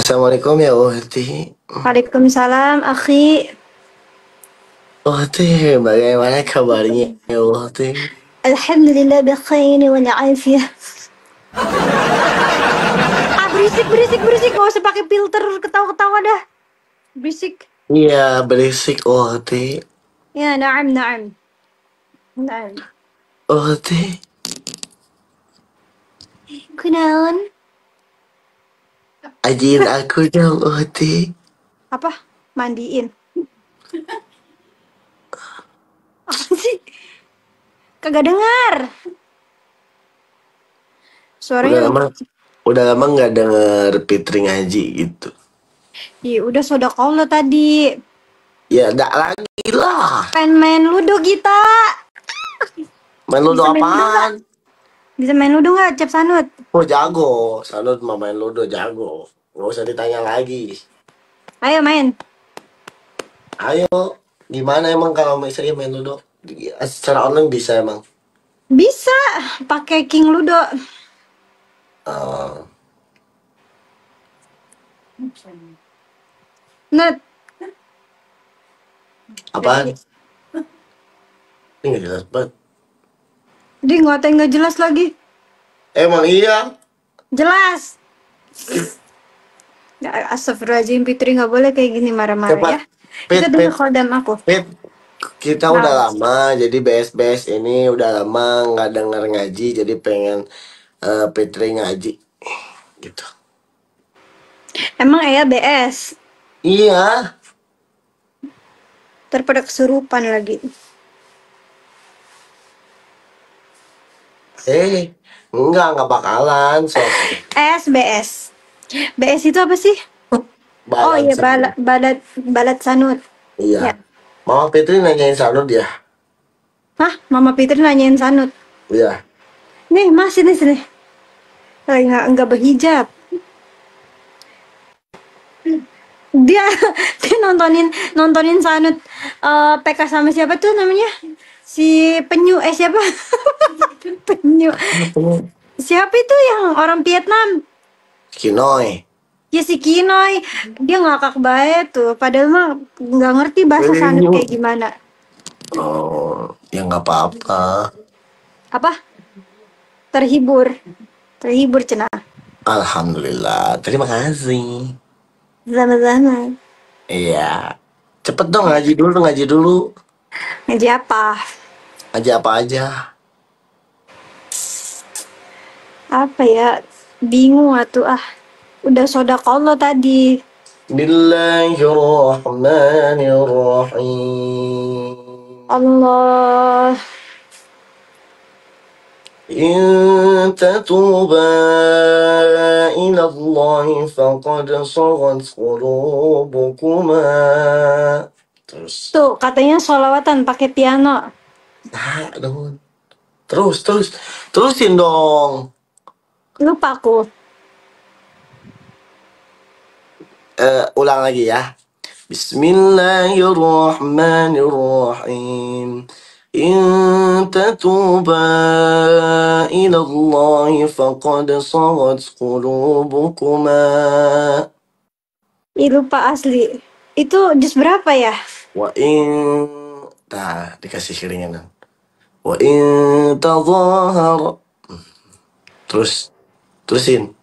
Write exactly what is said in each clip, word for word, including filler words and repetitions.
Assalamualaikum ya Uhti. Waalaikumsalam, akhi. Uhti, bagaimana kabarnya ya Uhti? Alhamdulillah bikhair wal afiyah. Ah, berisik, berisik, berisik. Gak usah pakai filter ketawa-ketawa dah. Berisik. Iya, berisik Uhti. Ya, na'am, na'am. Na'am. Uhti, Kunaon? ajin aku dong Uhti. Apa? Mandiin. Apa sih? Kagak dengar. Udah Suaranya lama, udah lama nggak denger Fitri ngaji gitu. Ih, udah sodakolla tadi. Ya, enggak lagi lah. Pengen main ludo kita. Main ludo Bisa main ludo nggak? apaan? Bisa main ludo nggak, Cep Sanut? Oh, jago. Sanut mah main ludo jago. Nggak usah ditanya lagi. Ayo main. Ayo, gimana emang kalau misalnya main ludo? Secara online bisa emang. Bisa pakai King Ludo. Uh, Nut. apaan? Ini nggak jelas banget. Dia ngatain nggak jelas lagi. Emang iya. Jelas. Ya, astagfirullahaladzim, Fitri nggak boleh kayak gini marah-marah Cepat. ya. Pit, Itu pit, dengar kodam aku. pit. Kita Nah, udah lama, jadi B S B S ini udah lama nggak denger ngaji, jadi pengen eh, Fitri ngaji, gitu. emang ya B S. Iya, Daripada kesurupan lagi. eh, enggak, nggak bakalan, sok. S B S. B S itu apa sih? Oh Balan iya, sama. balat balat balat sanut. Iya. Ya. Mama Fitri nanyain Sanut ya? Hah, Mama Fitri nanyain sanut. Iya. Nih, Mas, sini sini. Lagi nggak nggak berhijab. Dia dia nontonin nontonin sanut eh P K sama siapa tuh namanya? Si Penyu eh siapa? Penyu. Siapa itu yang orang Vietnam? Kinoy. Ya si Kinoy. Dia ngakak banget tuh. Padahal mah nggak ngerti bahasa sanut kayak gimana. Oh, ya nggak apa-apa. Apa? Terhibur. Terhibur cenah. Alhamdulillah, terima kasih. Sama-sama. Iya. Cepet dong ngaji dulu, ngaji dulu. Ngaji apa? Ngaji apa aja. Apa ya? Bingung atuh ah. Udah sodakolla tadi. Bismillahirrahmanirrahim. Allah. In tatuba ila Allah faqad sagat qulubukuma. Terus. Tuh katanya sholawatan pakai piano. Nah, dong. Terus, terus. Terusin dong. Lupa aku. Eh, ulang lagi ya. Bismillahirrahmanirrahim. In tatuba ila Allah faqad sagat qulubukuma. Ih, lupa asli. Itu jus berapa ya? Wa in Nah, dikasih keringanan. Wa in tadhahar. Terus terusin.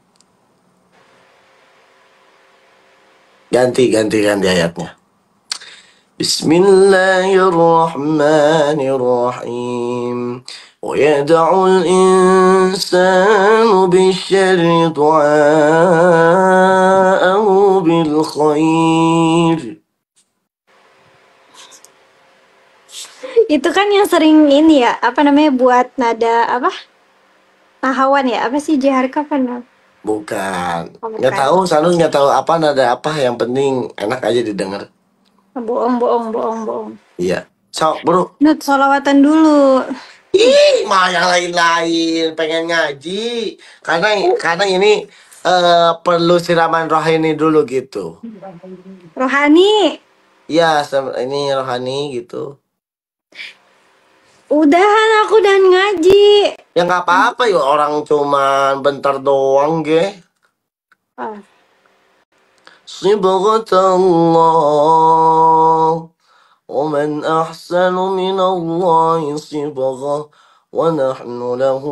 Ganti ganti ganti ayatnya. Bismillahirrahmanirrahim. ويدع الإنسان بالشر دعاءه بالخير. Itu kan yang sering ini ya, apa namanya buat nada apa? Nahawan ya, apa sih Jahar kapan? Bukan. Oh, Nggak bukan. tahu, Sanun nggak tahu apa nada apa. Yang penting enak aja didengar. Bohong, bohong, bohong, bohong. Iya. Sok, bro. Nut, sholawatan dulu. Ih, mah yang lain-lain pengen ngaji. Karena karena ini eh, perlu siraman rohani dulu gitu. Rohani. Iya, sem- ini rohani gitu. Udahan aku dan ngaji. Ya nggak apa-apa ya orang cuman bentar doang ge. Ah. صبغة الله ومن أحسن من الله صبغة ونحن له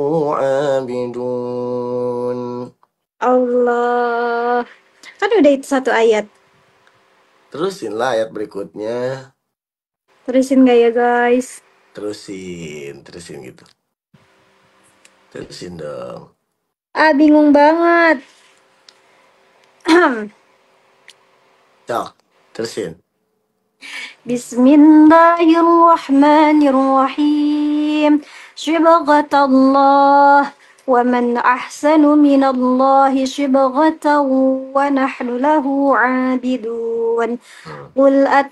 عابدون. Allah. Kan udah itu satu ayat. Terusinlah ayat berikutnya. Terusin gak ya guys? Terusin, terusin gitu. Terusin dong. Ah, bingung banget. Cok, terusin. Bismillahirrahmanirrahim. Syibghatallah wa man ahsanu minallahi syibghatan wa nahnu lahu 'abidun. Qul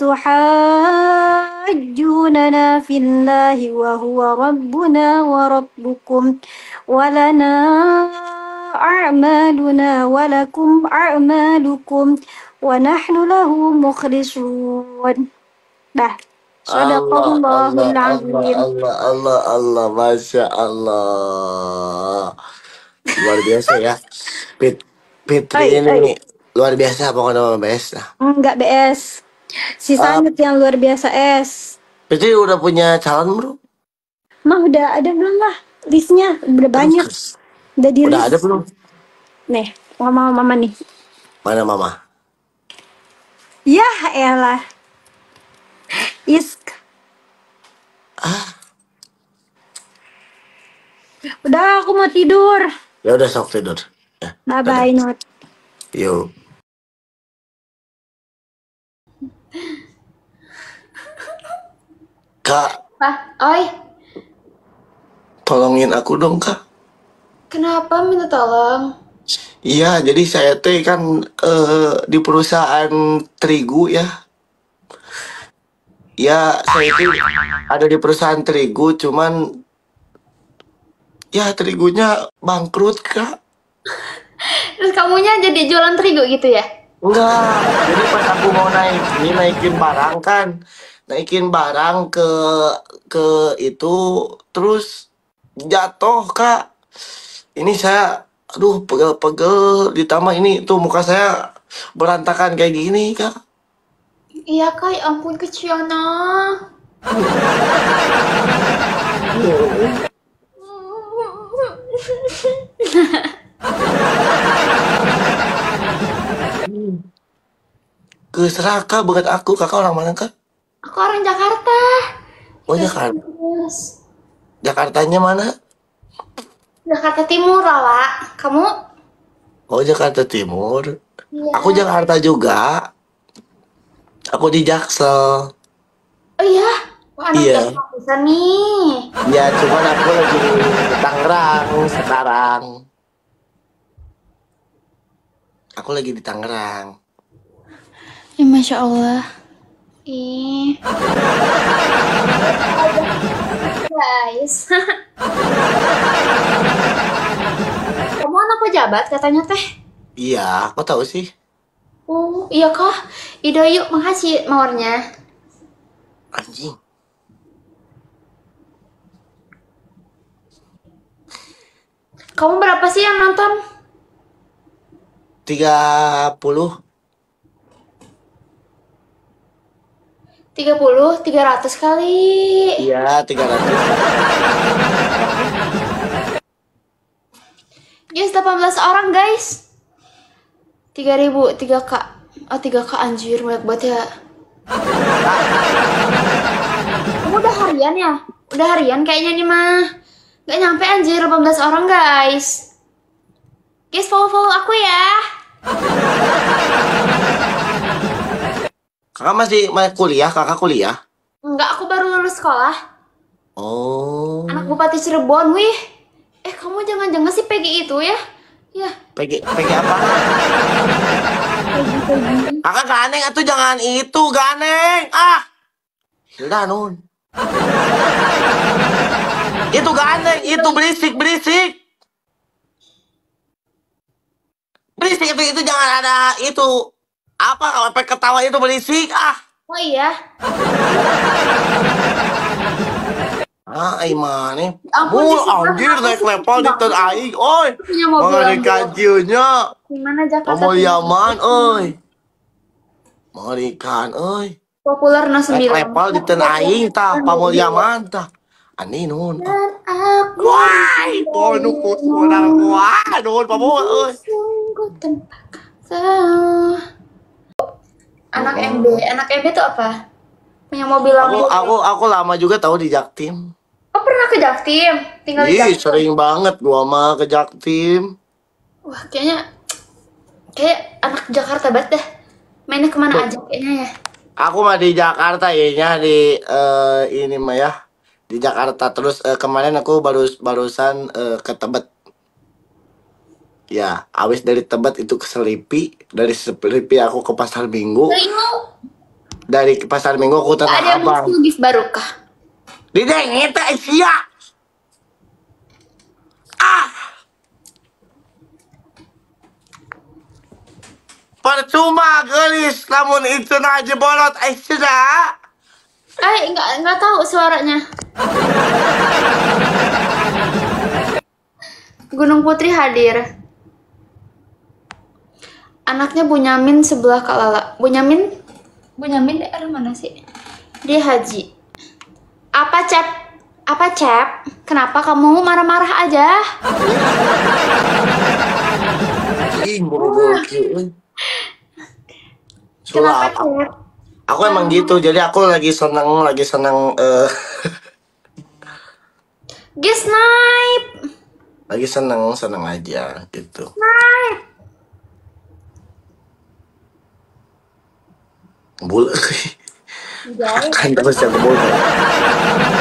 atuhajjunana fillahi wa huwa rabbuna wa rabbukum wa lana a'maluna wa lakum a'malukum wa nahnu lahu mukhlisun. Dah. Allah, Allah, Sadaqallahul Allah, azim. Allah, Allah, Allah, Masya Allah. Luar biasa ya. Pit, Fitri Oi, oi. ini luar biasa pokoknya nama best. Enggak B S. Si Uh, Sanut yang luar biasa S. Fitri udah punya calon bro? Mah udah ada belum lah listnya? Udah banyak. Aduh, Udah di udah ada list. belum? Nih, mama mama nih. Mana mama? Ya elah. Isk. Ah, Udah aku mau tidur. ya udah sok tidur. Ya, Bye dadah. bye Not. Yuk. Kak, Pak, oi, tolongin aku dong kak. kenapa minta tolong? Iya, jadi saya teh kan eh, di perusahaan terigu ya. Ya, saya itu ada di perusahaan terigu, cuman ya terigunya bangkrut kak. Terus kamunya jadi jualan terigu gitu ya? Enggak, jadi pas aku mau naik, ini naikin barang kan, naikin barang ke ke itu, terus jatuh kak. Ini saya, aduh pegel-pegel, ditambah ini tuh muka saya berantakan kayak gini kak. Iya kak, ya ampun keciana. Keseraka banget aku, kakak orang mana kak? Aku orang Jakarta. Oh Kita Jakarta, serius. Jakartanya mana? Jakarta Timur lah, Wak. Kamu? Oh Jakarta Timur. Iya. Aku Jakarta juga. Aku di Jaksel. Oh iya? Wah, anak Iya. Jakarta bisa nih. Ya cuman aku lagi di Tangerang sekarang. Aku lagi di Tangerang. Ya, Masya Allah. Ih. Guys. Kamu anak pejabat katanya teh. Iya, kok tahu sih? Oh, iya kah? Ida yuk, makasih mawarnya. Anjing. Kamu berapa sih yang nonton? tiga puluh. tiga puluh, tiga ratus kali. Iya, tiga ratus. Guys, delapan belas orang guys. tiga ribu, tiga K. Oh, tiga K anjir, banyak banget ya. Kamu udah harian ya? Udah harian kayaknya nih mah. Gak nyampe anjir, delapan belas orang guys. Guys, follow-follow aku ya. Kakak masih masih kuliah, kakak kuliah? Enggak, aku baru lulus sekolah. Oh. Anak Bupati Cirebon, wih. Eh, kamu jangan-jangan si Peggy itu ya? Ya, P G P G apa? Kakak ganeng atuh jangan itu ganeng. Ah. Hilda nun. Itu ganeng, itu berisik berisik. Berisik itu itu jangan ada itu. Apa kalau sampai ketawa itu berisik ah. oh iya. Ah, Imane. Ampun, Mul Jessica, anjir aku naik sih level di banget. ten aing. Oi. Punya mobil Mengenai ambil. kajiannya. Gimana Jakarta? Kamu Yaman, oi. Mengerikan, euy. Populer na sembilan. Level di ten aing tah pamulyaman tah. Ani nuhun. Dan aku Wai, ponu kusuna wah, nuhun pamoa euy. sungguh tanpa kata. Anak M B, anak M B itu apa? Punya mobil Aku Lambo. aku aku lama juga tahu di Jaktim. Oh pernah ke Jaktim? Tinggal di Ih, Jaktim. sering banget gua mah ke Jaktim. Wah kayaknya kayak anak Jakarta banget dah. Mainnya kemana aja kayaknya ya. Aku mah di Jakarta ya, di eh, ini mah ya. Di Jakarta terus eh, kemarin aku baru barusan eh, ke Tebet. Ya, abis dari Tebet itu ke Selipi, dari Selipi aku ke Pasar Minggu, Teringo. dari Pasar Minggu aku Ada Tanah yang Abang. mau gift barokah. Di deng eta sia. Ah. Percuma gelis, namun itu aja bolot eh sudah. Eh nggak nggak tahu suaranya. Gunung Putri hadir. Anaknya Bunyamin sebelah Kak Lala. Bunyamin? Bunyamin daerah mana sih? Dia haji. Apa Cep? Apa Cep? Kenapa kamu marah-marah aja? Ih, buru-buru kieu. Kenapa Sulap. Cep? Aku emang gitu, jadi aku lagi seneng, lagi seneng, eh, Guys, snipe. lagi seneng, seneng aja gitu. Snipe. Bul, Jauh. kan terus yang bul.